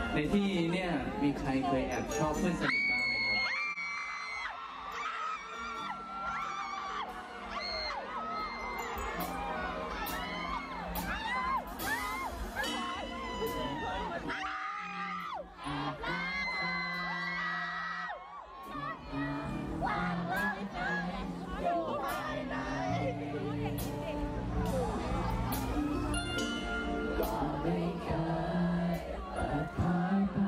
ในที่เนี่ยมีใครเคยแอบชอบเพื่อนสนิทบ้างไหมครับไม่เคยเปิดเผยไป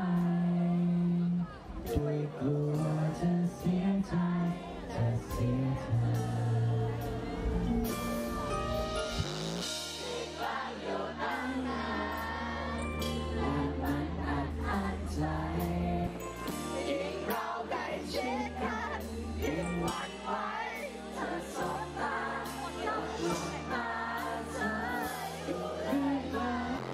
ด้วยกลัวจะเสียใจจะเสียเธออยู่ตั้งนานและมันอัดอั้นใจยิ่งเราได้ชิดกันยิ่งหวั่นไหวเธอสบตากับลูกตาเธออยู่เรื่อยมา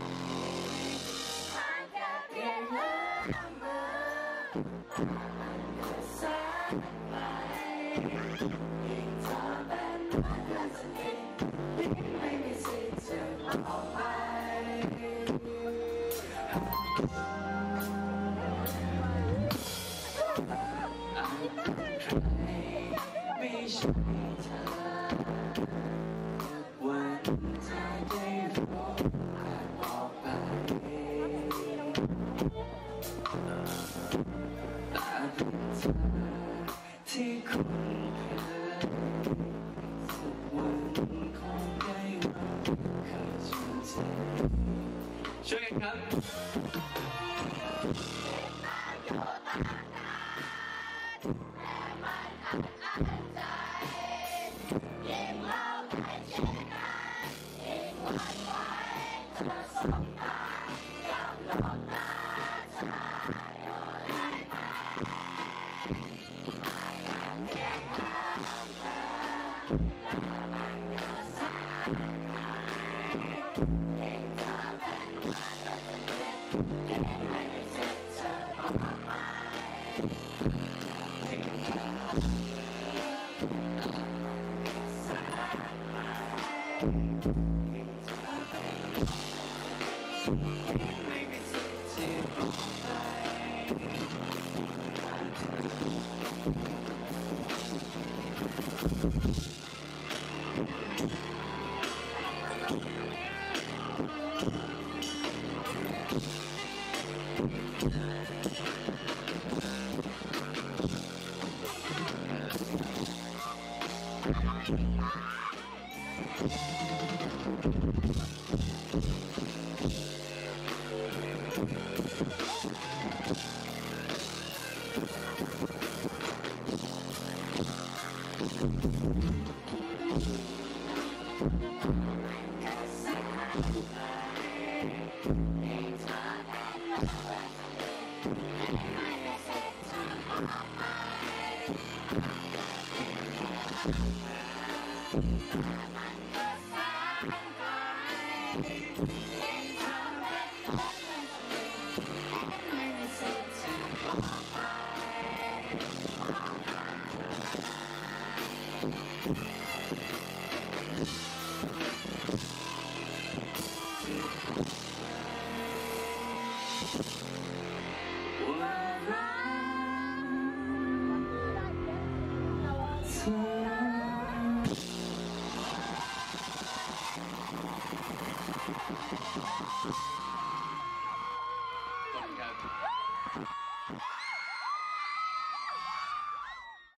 ไม่ใช่เธอวันเธอได้รู้การบอกไปแต่เป็นเธอที่คุ้นเคยสักวันคงได้เราเคยเจอเธอช่วยกันครับ